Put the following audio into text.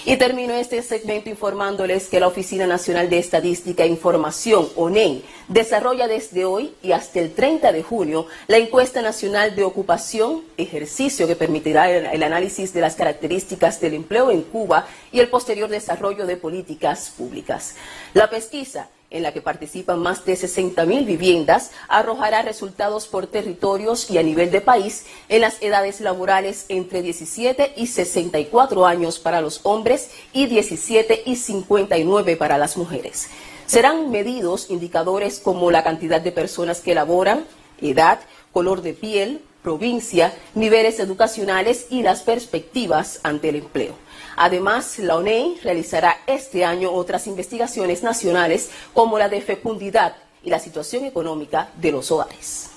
Y termino este segmento informándoles que la Oficina Nacional de Estadística e Información, ONEI, desarrolla desde hoy y hasta el 30 de junio la encuesta nacional de ocupación, ejercicio que permitirá el análisis de las características del empleo en Cuba y el posterior desarrollo de políticas públicas. La pesquisa, en la que participan más de 60.000 viviendas, arrojará resultados por territorios y a nivel de país en las edades laborales entre 17 y 64 años para los hombres y 17 y 59 para las mujeres. Serán medidos indicadores como la cantidad de personas que laboran, edad, color de piel, provincia, niveles educacionales y las perspectivas ante el empleo. Además, la ONEI realizará este año otras investigaciones nacionales como la de fecundidad y la situación económica de los hogares.